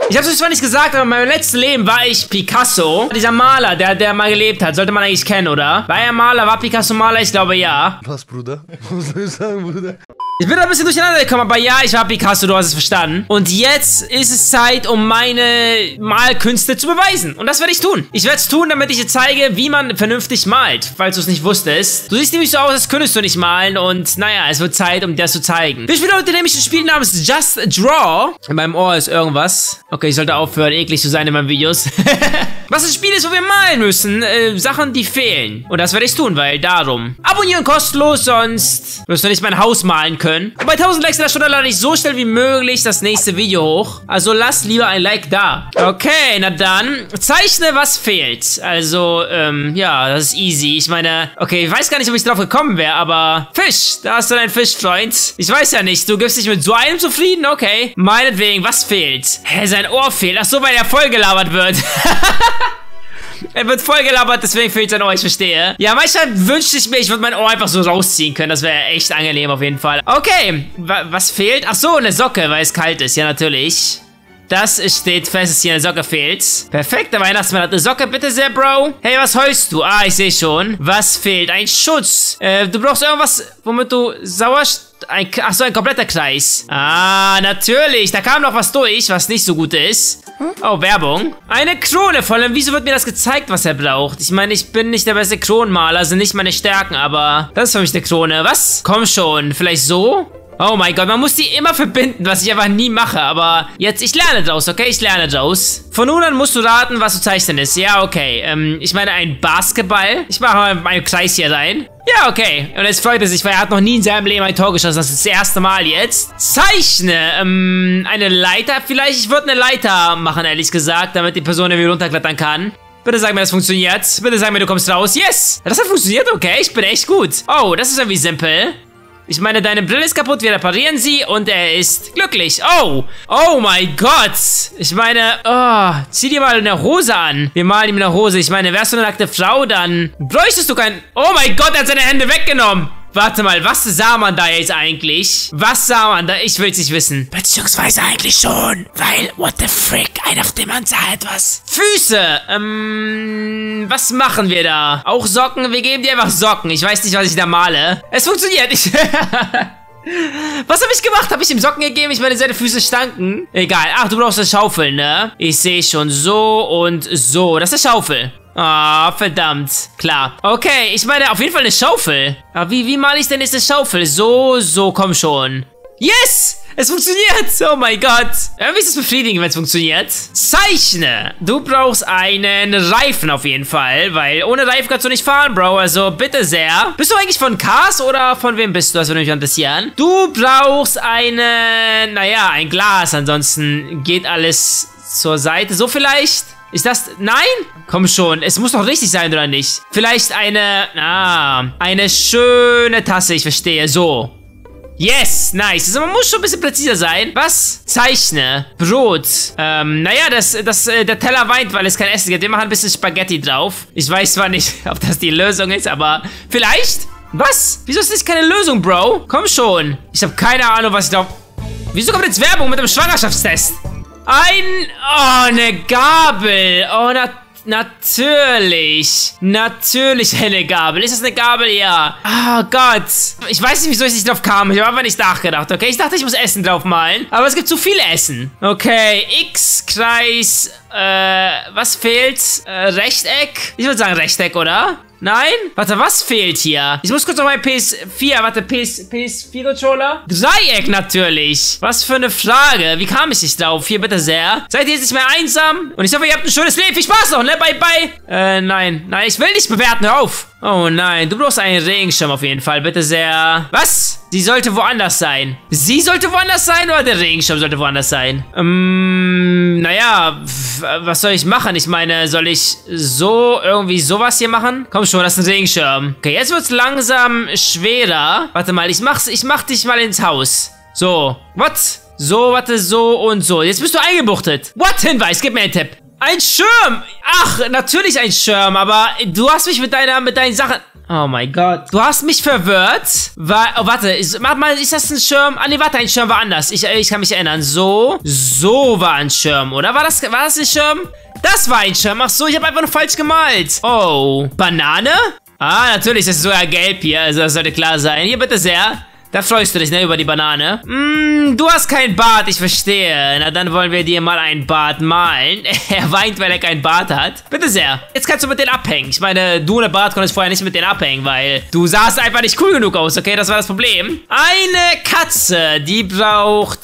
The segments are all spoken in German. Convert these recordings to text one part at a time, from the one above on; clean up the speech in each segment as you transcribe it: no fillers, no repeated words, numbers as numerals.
Ich hab's euch zwar nicht gesagt, aber in meinem letzten Leben war ich Picasso. Dieser Maler, der mal gelebt hat, sollte man eigentlich kennen, oder? War er Maler? War Picasso Maler? Ich glaube, ja. Was, Bruder? Was soll ich sagen, Bruder? Ich bin da ein bisschen durcheinander gekommen, aber ja, ich war Picasso, du hast es verstanden. Und jetzt ist es Zeit, um meine Malkünste zu beweisen. Und das werde ich tun. Ich werde es tun, damit ich dir zeige, wie man vernünftig malt, falls du es nicht wusstest. Du siehst nämlich so aus, als könntest du nicht malen. Und naja, es wird Zeit, um dir das zu zeigen. Wir spielen heute nämlich ein Spiel namens Just Draw. In meinem Ohr ist irgendwas. Okay, ich sollte aufhören, eklig zu sein in meinen Videos. Was das Spiel ist, wo wir malen müssen. Sachen, die fehlen. Und das werde ich tun, weil darum. Abonnieren kostenlos, sonst wirst du nicht mein Haus malen können. Und bei 1000 Likes in der Stunde lade ich so schnell wie möglich das nächste Video hoch. Also lass lieber ein Like da. Okay, na dann. Zeichne, was fehlt. Also, ja, das ist easy. Ich meine, okay, ich weiß gar nicht, ob ich drauf gekommen wäre, aber Fisch. Da hast du deinen Fisch, Freund. Ich weiß ja nicht. Du gibst dich mit so einem zufrieden? Okay. Meinetwegen, was fehlt? Hä, sein Ohr fehlt. Ach so, weil er voll gelabert wird. Er wird voll gelabert, deswegen fehlt sein Ohr, ich verstehe. Ja, manchmal wünschte ich mir, ich würde mein Ohr einfach so rausziehen können. Das wäre echt angenehm auf jeden Fall. Okay, was fehlt? Ach so, eine Socke, weil es kalt ist. Ja, natürlich. Das steht fest, dass hier eine Socke fehlt. Perfekt, der Weihnachtsmann hat eine Socke, bitte sehr, Bro. Hey, was heulst du? Ah, ich sehe schon. Was fehlt? Ein Schutz. Du brauchst irgendwas, womit du Ach so, ein kompletter Kreis. Ah, natürlich. Da kam noch was durch, was nicht so gut ist. Oh, Werbung. Eine Krone. Vor allem, wieso wird mir das gezeigt, was er braucht? Ich meine, ich bin nicht der beste Kronenmaler, sind nicht meine Stärken, aber das ist für mich eine Krone. Was? Komm schon. Vielleicht so? Oh mein Gott, man muss die immer verbinden, was ich einfach nie mache. Aber jetzt, ich lerne draus, okay? Ich lerne draus. Von nun an musst du raten, was zu zeichnen ist. Ja, okay. Ich meine, ein Basketball. Ich mache mal einen Kreis hier rein. Ja, okay. Und jetzt freut er sich, weil er hat noch nie in seinem Leben ein Tor geschossen. Das ist das erste Mal jetzt. Zeichne. Eine Leiter vielleicht? Ich würde eine Leiter machen, ehrlich gesagt, damit die Person irgendwie runterklettern kann. Bitte sag mir, das funktioniert. Bitte sag mir, du kommst raus. Yes! Das hat funktioniert, okay. Ich bin echt gut. Oh, das ist irgendwie simpel. Ich meine, deine Brille ist kaputt, wir reparieren sie und er ist glücklich. Oh, oh mein Gott. Ich meine, zieh dir mal eine Hose an. Wir malen ihm eine Hose. Ich meine, wärst du eine nackte Frau, dann bräuchtest du kein... Oh mein Gott, er hat seine Hände weggenommen. Warte mal, was sah man da jetzt eigentlich? Was sah man da? Ich will es nicht wissen. Beziehungsweise eigentlich schon. Weil, what the frick? Einer auf dem Mann sah etwas. Füße. Was machen wir da? Auch Socken? Wir geben dir einfach Socken. Ich weiß nicht, was ich da male. Es funktioniert. Was habe ich gemacht? Habe ich ihm Socken gegeben? Ich meine, seine Füße stanken. Egal. Ach, du brauchst eine Schaufel, ne? Ich sehe schon so und so. Das ist eine Schaufel. Ah, verdammt. Klar. Okay, ich meine, auf jeden Fall eine Schaufel. Aber wie male ich denn jetzt eine Schaufel? So, komm schon. Yes! Es funktioniert! Oh mein Gott. Irgendwie ist es befriedigend, wenn es funktioniert. Zeichne! Du brauchst einen Reifen auf jeden Fall, weil ohne Reifen kannst du nicht fahren, Bro. Also bitte sehr. Bist du eigentlich von Cars oder von wem bist du? Das würde mich interessieren. Du brauchst naja, ein Glas. Ansonsten geht alles zur Seite. So vielleicht... Ist das... Nein? Komm schon. Es muss doch richtig sein, oder nicht? Vielleicht eine schöne Tasse. Ich verstehe. So. Yes, nice. Also man muss schon ein bisschen präziser sein. Was? Zeichne. Brot. Naja, der Teller weint, weil es kein Essen gibt. Wir machen ein bisschen Spaghetti drauf. Ich weiß zwar nicht, ob das die Lösung ist, aber vielleicht? Was? Wieso ist das keine Lösung, Bro? Komm schon. Ich habe keine Ahnung, was ich da... Wieso kommt jetzt Werbung mit dem Schwangerschaftstest? Eine Gabel. Oh, natürlich. Natürlich eine Gabel. Ist das eine Gabel? Ja. Oh Gott. Ich weiß nicht, wieso ich nicht drauf kam. Ich habe einfach nicht nachgedacht, okay? Ich dachte, ich muss Essen drauf malen. Aber es gibt zu viel Essen. Okay, X, Kreis, was fehlt? Rechteck? Ich würde sagen Rechteck, oder? Nein? Warte, was fehlt hier? Ich muss kurz noch mein PS4, warte, PS4-Controller? Dreieck natürlich. Was für eine Frage. Wie kam ich nicht drauf? Hier, bitte sehr. Seid ihr jetzt nicht mehr einsam? Und ich hoffe, ihr habt ein schönes Leben. Viel Spaß noch, ne? Bye, bye. Nein. Nein, ich will nicht bewerten. Hör auf. Oh nein, du brauchst einen Regenschirm auf jeden Fall. Bitte sehr. Was? Sie sollte woanders sein. Sie sollte woanders sein oder der Regenschirm sollte woanders sein? Naja, was soll ich machen? Ich meine, soll ich irgendwie sowas hier machen? Komm schon, das ist ein Regenschirm. Okay, jetzt wird's langsam schwerer. Warte mal, ich mach dich mal ins Haus. So, what? So, warte, so und so. Jetzt bist du eingebuchtet. What? Hinweis, gib mir einen Tipp. Ein Schirm! Ach, natürlich ein Schirm, aber du hast mich mit deinen Sachen... Oh mein Gott. Du hast mich verwirrt. Oh, warte. Ist das ein Schirm? Ah, nee, warte, ein Schirm war anders. Ich kann mich erinnern. So war ein Schirm, oder? War das ein Schirm? Das war ein Schirm. Ach so, ich habe einfach nur falsch gemalt. Oh. Banane? Ah, natürlich, das ist sogar gelb hier. Also, das sollte klar sein. Hier, bitte sehr. Da freust du dich, ne, über die Banane. Du hast kein Bart, ich verstehe. Na, dann wollen wir dir mal ein Bart malen. Er weint, weil er kein Bart hat. Bitte sehr. Jetzt kannst du mit denen abhängen. Ich meine, du ohne Bart konntest vorher nicht mit denen abhängen, weil du sahst einfach nicht cool genug aus, okay? Das war das Problem. Eine Katze, die braucht,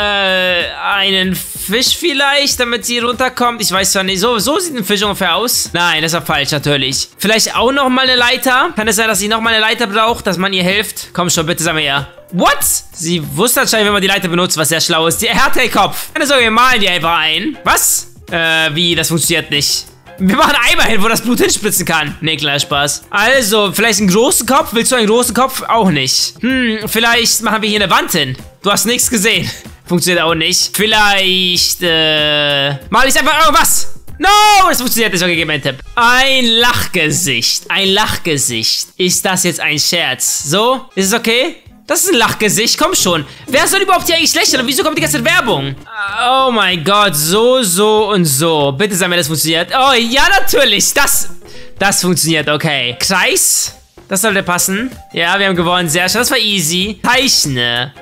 einen Fisch vielleicht, damit sie runterkommt. Ich weiß zwar nicht, so sieht ein Fisch ungefähr aus. Nein, das war falsch, natürlich. Vielleicht auch nochmal eine Leiter. Kann es sein, dass sie nochmal eine Leiter braucht, dass man ihr hilft? Komm schon, bitte, sag mir ja. What? Sie wusste anscheinend, wenn man die Leiter benutzt, was sehr schlau ist. Er hat den Kopf. Keine Sorge, wir malen die einfach ein. Was? Wie? Das funktioniert nicht. Wir machen Eimer hin, wo das Blut hinspritzen kann. Nee, kleiner Spaß. Also, vielleicht einen großen Kopf? Willst du einen großen Kopf? Auch nicht. Vielleicht machen wir hier eine Wand hin. Du hast nichts gesehen. Funktioniert auch nicht. Vielleicht, mal ich einfach irgendwas. No, das funktioniert nicht. Okay, gib mir einen Tipp. Ein Lachgesicht. Ein Lachgesicht. Ist das jetzt ein Scherz? So? Ist es okay? Das ist ein Lachgesicht, komm schon. Wer soll überhaupt hier eigentlich lächeln? Und wieso kommt die ganze Zeit Werbung? Oh mein Gott, so und so. Bitte sag mir, das funktioniert. Oh, ja, natürlich. Das funktioniert, okay. Kreis? Das sollte passen. Ja, wir haben gewonnen. Sehr schön. Das war easy. Zeichne.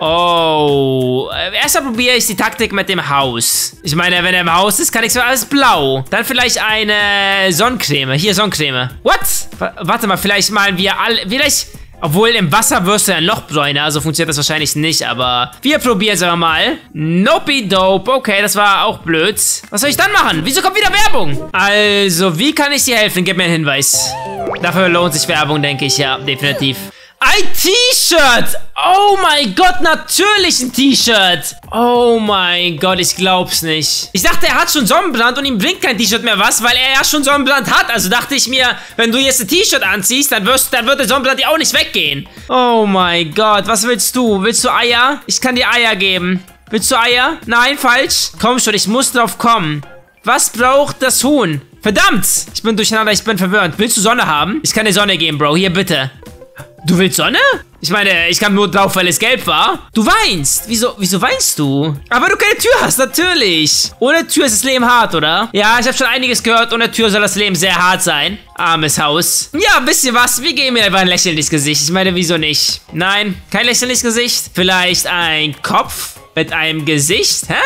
Oh. Erstmal probiere ich die Taktik mit dem Haus. Ich meine, wenn er im Haus ist, kann ich so alles blau. Dann vielleicht eine Sonnencreme. Hier, Sonnencreme. What? Warte mal, vielleicht malen wir alle... Vielleicht... Obwohl, im Wasser wirst du ja noch bräuner, also funktioniert das wahrscheinlich nicht, aber wir probieren es aber mal. Nope-dope, okay, das war auch blöd. Was soll ich dann machen? Wieso kommt wieder Werbung? Also, wie kann ich dir helfen? Gib mir einen Hinweis. Dafür lohnt sich Werbung, denke ich, ja, definitiv. Ein T-Shirt! Oh mein Gott, natürlich ein T-Shirt! Oh mein Gott, ich glaub's nicht. Ich dachte, er hat schon Sonnenbrand und ihm bringt kein T-Shirt mehr was, weil er ja schon Sonnenbrand hat. Also dachte ich mir, wenn du jetzt ein T-Shirt anziehst, dann wird der Sonnenbrand dir auch nicht weggehen. Oh mein Gott, was willst du? Willst du Eier? Ich kann dir Eier geben. Willst du Eier? Nein, falsch. Komm schon, ich muss drauf kommen. Was braucht das Huhn? Verdammt! Ich bin durcheinander, ich bin verwirrt. Willst du Sonne haben? Ich kann dir Sonne geben, Bro. Hier, bitte. Du willst Sonne? Ich meine, ich kam nur drauf, weil es gelb war. Du weinst. Wieso weinst du? Aber du keine Tür hast, natürlich. Ohne Tür ist das Leben hart, oder? Ja, ich habe schon einiges gehört. Ohne Tür soll das Leben sehr hart sein. Armes Haus. Ja, wisst ihr was? Wir geben mir einfach ein Lächeln ins Gesicht. Ich meine, wieso nicht? Nein, kein Lächeln ins Gesicht. Vielleicht ein Kopf mit einem Gesicht? Hä?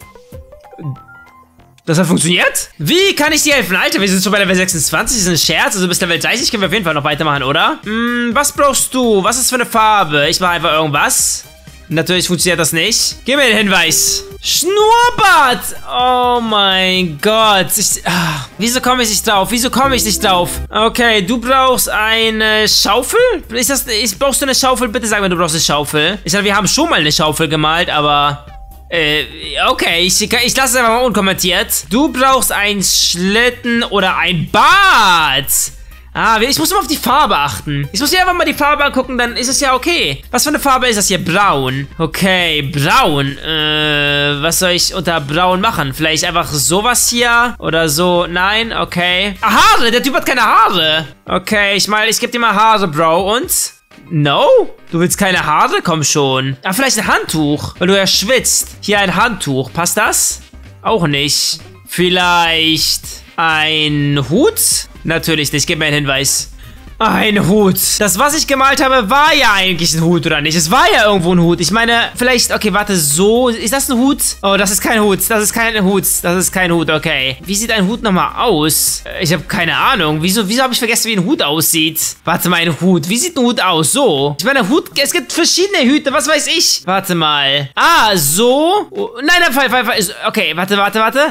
Das hat funktioniert? Wie kann ich dir helfen? Alter, wir sind schon bei Level 26. Das ist ein Scherz. Also bis Level 30 können wir auf jeden Fall noch weitermachen, oder? Was brauchst du? Was ist für eine Farbe? Ich mache einfach irgendwas. Natürlich funktioniert das nicht. Gib mir den Hinweis. Schnurrbart! Oh mein Gott. Wieso komme ich nicht drauf? Wieso komme ich nicht drauf? Okay, du brauchst eine Schaufel? Brauchst du eine Schaufel? Bitte sag mir, du brauchst eine Schaufel. Ich dachte, wir haben schon mal eine Schaufel gemalt, aber... okay, ich lasse es einfach mal unkommentiert. Du brauchst einen Schlitten oder ein Bad. Ah, ich muss immer auf die Farbe achten. Ich muss hier einfach mal die Farbe angucken, dann ist es ja okay. Was für eine Farbe ist das hier? Braun. Okay, braun. Was soll ich unter braun machen? Vielleicht einfach sowas hier oder so. Nein, okay. Ah, Haare, der Typ hat keine Haare. Okay, ich meine, ich gebe dir mal Haare, Bro. Und? No? Du willst keine Haare? Komm schon. Ah, vielleicht ein Handtuch, weil du ja schwitzt. Hier ein Handtuch. Passt das? Auch nicht. Vielleicht ein Hut? Natürlich nicht. Gib mir einen Hinweis. Ein Hut. Das, was ich gemalt habe, war ja eigentlich ein Hut, oder nicht? Es war ja irgendwo ein Hut. Ich meine, vielleicht... Okay, warte, so... Ist das ein Hut? Oh, das ist kein Hut. Das ist kein Hut. Das ist kein Hut, okay. Wie sieht ein Hut nochmal aus? Ich habe keine Ahnung. Wieso habe ich vergessen, wie ein Hut aussieht? Warte mal, ein Hut. Wie sieht ein Hut aus? So. Ich meine, ein Hut... Es gibt verschiedene Hüte. Was weiß ich? Warte mal. Ah, so? Oh, nein, Fall. Okay, warte.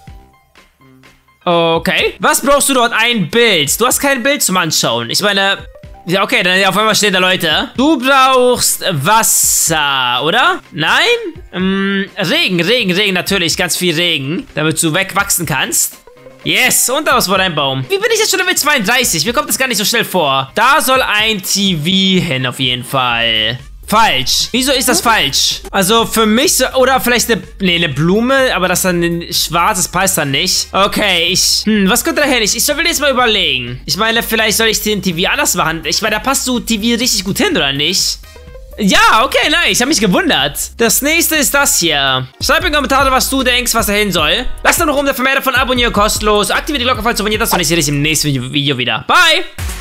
Okay. Was brauchst du dort? Ein Bild. Du hast kein Bild zum Anschauen. Ich meine... Ja, okay, dann auf einmal stehen da Leute. Du brauchst Wasser, oder? Nein? Regen, natürlich. Ganz viel Regen. Damit du wegwachsen kannst. Yes, und daraus wurde ein Baum. Wie bin ich jetzt schon Level 32? Mir kommt das gar nicht so schnell vor. Da soll ein TV hin, auf jeden Fall. Falsch. Wieso ist das falsch? Also für mich so, oder vielleicht eine Blume, aber das dann schwarz, das passt dann nicht. Okay, was könnte da hin? Ich will jetzt mal überlegen. Ich meine, vielleicht soll ich den TV anders machen. Ich meine, da passt so TV richtig gut hin, oder nicht? Ja, okay, nice. Ich habe mich gewundert. Das nächste ist das hier. Schreib in die Kommentare, was du denkst, was da hin soll. Lass doch noch um der Vermehrung davon abonnieren, kostenlos. Aktiviere die Glocke, falls du abonniert hast. Und ich sehe dich im nächsten Video wieder. Bye!